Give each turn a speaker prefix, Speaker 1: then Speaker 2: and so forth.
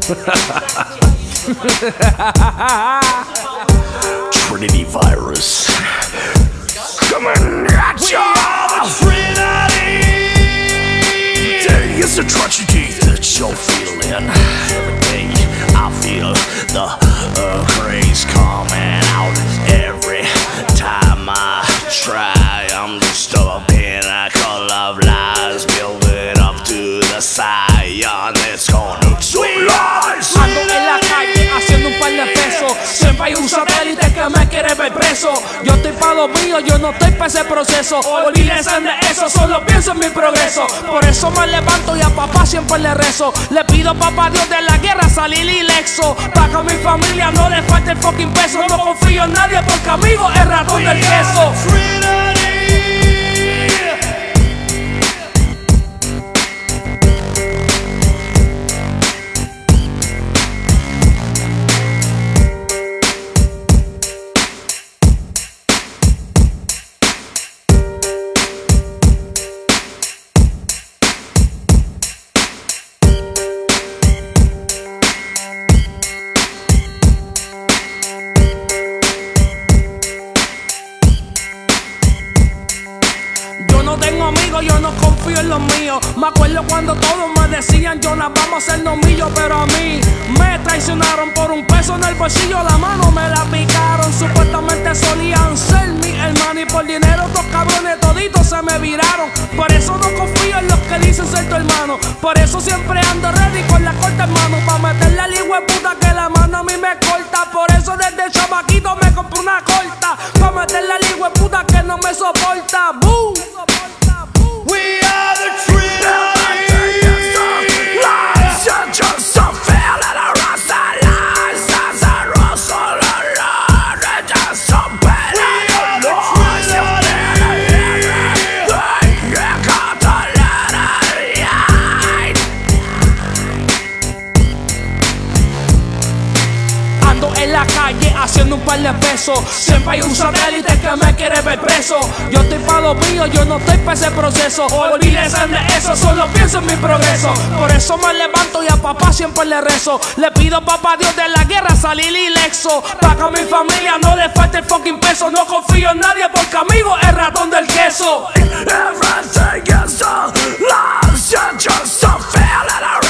Speaker 1: Trinity virus coming at ya. Today is a tragedy that you're feeling. Every day I feel the craze coming out. Every time I try, I'm just a pinnacle of lies, building up to the scion. It's gonna sweet lies.
Speaker 2: Ando en la calle haciendo un par de pesos. Siempre hay un satélite que me quiere ver preso. Yo estoy pa' lo mío, yo no estoy pa' ese proceso. Olvídense de eso, solo pienso en mi progreso. Por eso me levanto y a papá siempre le rezo. Le pido a papá Dios de la guerra salir ileso. Pa' que a mi familia no le falte el fucking peso. No confío en nadie porque amigo es ratón del queso. No tengo amigos, yo no confío en los míos. Me acuerdo cuando todos me decían yo nos vamos a hacernos millos, pero a mí me traicionaron por un peso en el bolsillo. La mano me la picaron, supuestamente solían ser mi hermano, y por dinero estos cabrones toditos se me viraron. Por eso no confío en los que dicen ser tu hermano. Por eso siempre ando ready con la corta en mano, pa' meterle al hijo de puta que la mano a mí me corta. Por eso desde chamaquito me compré una corta, pa' meterle al hijo de puta que no me soporta. ¡Boom!
Speaker 1: We are the Trinity. Just a feeling of rust and lies. As a rust on the line. Just a bad noise. You got to let it hide.
Speaker 2: Ando en la calle haciendo un par de pesos. Siempre hay un satélite que me quiere ver preso. Yo estoy pa' lo mío, yo no estoy pa' ese proceso. Olvídense de eso, solo pienso en mi progreso. Por eso me levanto y a papá siempre le rezo. Le pido a papá Dios de la guerra salir ileso. Pa' que a mi familia no le falte el fucking peso. No confío en nadie porque amigo es ratón del queso.
Speaker 1: Everything is a lie. Just a feeling of